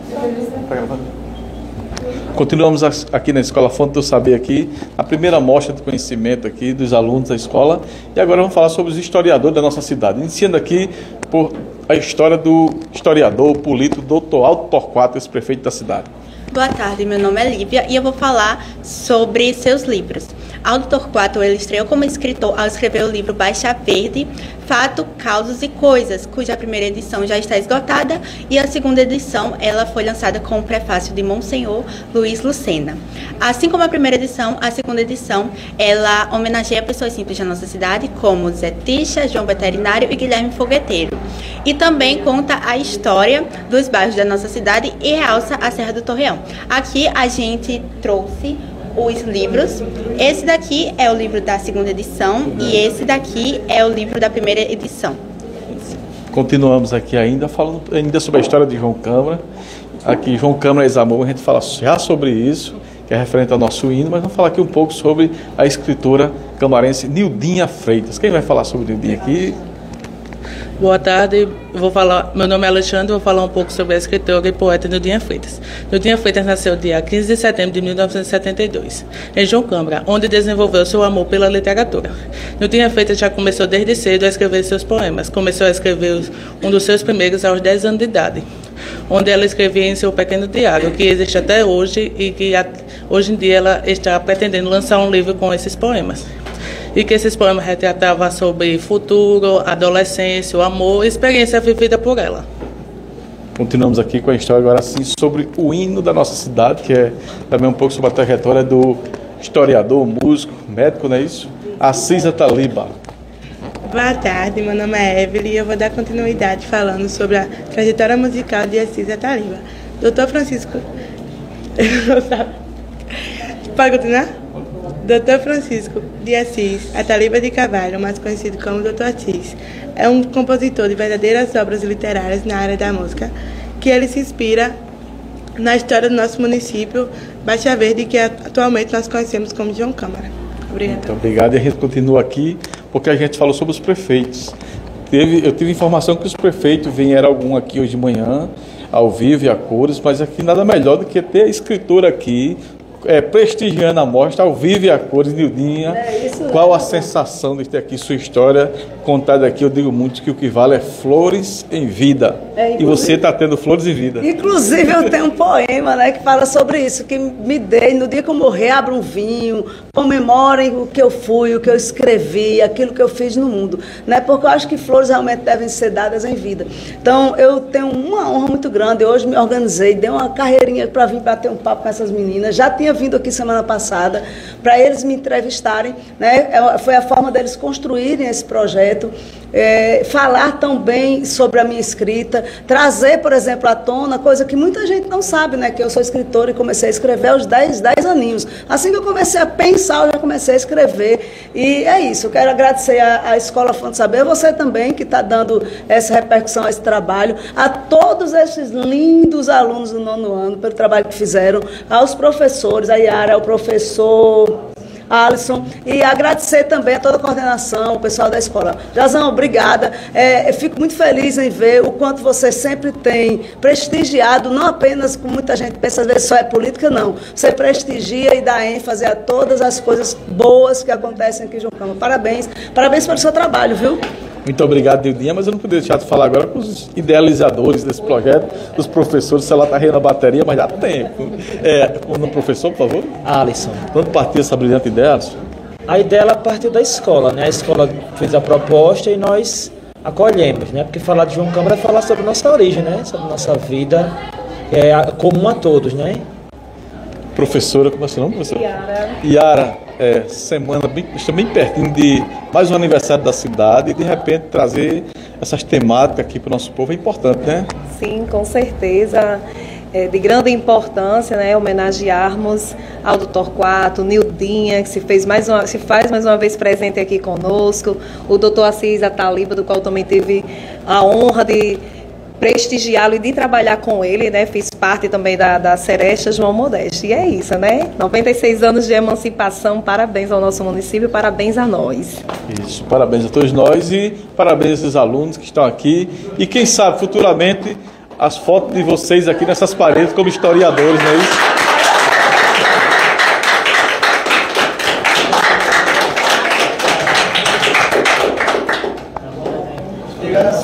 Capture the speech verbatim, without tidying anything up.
Continuamos aqui na Escola Fonte do Saber, aqui, a primeira mostra de conhecimento aqui dos alunos da escola. E agora vamos falar sobre os historiadores da nossa cidade. Iniciando aqui por a história do historiador político doutor Aldo Torquato, ex-prefeito da cidade. Boa tarde, meu nome é Lívia e eu vou falar sobre seus livros. Aldo Torquato, ele estreou como escritor ao escrever o livro Baixa Verde, Fato, Causos e Coisas, cuja primeira edição já está esgotada e a segunda edição ela foi lançada com o prefácio de Monsenhor Luiz Lucena. Assim como a primeira edição, a segunda edição ela homenageia pessoas simples da nossa cidade, como Zé Tixa, João Veterinário e Guilherme Fogueteiro. E também conta a história dos bairros da nossa cidade e realça a Serra do Torreão. Aqui a gente trouxe os livros. Esse daqui é o livro da segunda edição e esse daqui é o livro da primeira edição. Continuamos aqui ainda, falando ainda sobre a história de João Câmara. Aqui, João Câmara ex-amor, a gente fala já sobre isso, que é referente ao nosso hino, mas vamos falar aqui um pouco sobre a escritora camarense Nildinha Freitas. Quem vai falar sobre Nildinha aqui? Boa tarde, eu vou falar, meu nome é Alexandre, vou falar um pouco sobre a escritora e poeta Nildinha Freitas. Nildinha Freitas nasceu dia quinze de setembro de mil novecentos e setenta e dois, em João Câmara, onde desenvolveu seu amor pela literatura. Nildinha Freitas já começou desde cedo a escrever seus poemas. Começou a escrever um dos seus primeiros aos dez anos de idade, onde ela escrevia em seu pequeno diário, que existe até hoje e que hoje em dia ela está pretendendo lançar um livro com esses poemas. E que esses poemas retratavam sobre futuro, adolescência, o amor e experiência vivida por ela. Continuamos aqui com a história agora sim sobre o hino da nossa cidade, que é também um pouco sobre a trajetória do historiador, músico, médico, não é isso? Assis Ataliba. Boa tarde, meu nome é Evelyn e eu vou dar continuidade falando sobre a trajetória musical de Assis Ataliba. doutor Francisco... Pode continuar? doutor Francisco de Assis Ataliba de Carvalho, mais conhecido como doutor Assis, é um compositor de verdadeiras obras literárias na área da música, que ele se inspira na história do nosso município Baixa Verde, que atualmente nós conhecemos como João Câmara. Obrigada. Muito obrigado. E a gente continua aqui porque a gente falou sobre os prefeitos. Teve, eu tive informação que os prefeitos vieram algum aqui hoje de manhã, ao vivo e a cores, mas aqui nada melhor do que ter a escritora aqui, É, prestigiando a mostra ao vivo e a cores. Nildinha, é qual a sensação de ter aqui sua história contada aqui? Eu digo muito que o que vale é flores em vida, é, e você está tendo flores em vida. Inclusive eu tenho um poema, né, que fala sobre isso, que me dei, no dia que eu morrer, abra um vinho, comemorem o que eu fui, o que eu escrevi, aquilo que eu fiz no mundo, né, porque eu acho que flores realmente devem ser dadas em vida. Então eu tenho uma honra muito grande. Hoje me organizei, dei uma carreirinha para vir bater um papo com essas meninas. Já tinha vindo aqui semana passada para eles me entrevistarem, né? Foi a forma deles construírem esse projeto, é, falar também sobre a minha escrita, trazer, por exemplo, à tona coisa que muita gente não sabe, né? Que eu sou escritora e comecei a escrever aos dez, dez aninhos. Assim que eu comecei a pensar, eu já comecei a escrever. E é isso, eu quero agradecer à, à Escola Fonte do Saber, você também que está dando essa repercussão a esse trabalho, a todos esses lindos alunos do nono ano pelo trabalho que fizeram, aos professores, a Yara, ao professor Alisson, e agradecer também a toda a coordenação, o pessoal da escola. Jazão, obrigada. É, eu fico muito feliz em ver o quanto você sempre tem prestigiado, não apenas como muita gente pensa, às vezes só é política, não. Você prestigia e dá ênfase a todas as coisas boas que acontecem aqui em João Câmara. Parabéns, parabéns pelo seu trabalho, viu? Muito obrigado, Nildinha, mas eu não poderia deixar de falar agora com os idealizadores desse projeto, os professores. Se ela está rindo na bateria, mas dá tempo. É, o professor, por favor. Alisson. Quando partiu essa brilhante ideia, Alisson? A ideia ela partiu da escola, né? A escola fez a proposta e nós acolhemos, né? Porque falar de João Câmara é falar sobre nossa origem, né? Sobre nossa vida é, comum a todos, né? Professora, como é seu nome, professora? Yara. Yara, é, semana bem, bem pertinho de mais um aniversário da cidade e de repente trazer essas temáticas aqui para o nosso povo é importante, né? Sim, com certeza. É de grande importância, né, homenagearmos Aldo Torquato, Nildinha, que se, fez mais uma, se faz mais uma vez presente aqui conosco, o doutor Assis Ataliba, do qual também teve a honra de prestigiá-lo e de trabalhar com ele, né? Fiz parte também da, da Seresta João Modesto. E é isso, né? noventa e seis anos de emancipação, parabéns ao nosso município, parabéns a nós. Isso, parabéns a todos nós e parabéns a esses alunos que estão aqui. E quem sabe, futuramente, as fotos de vocês aqui nessas paredes como historiadores, não é isso?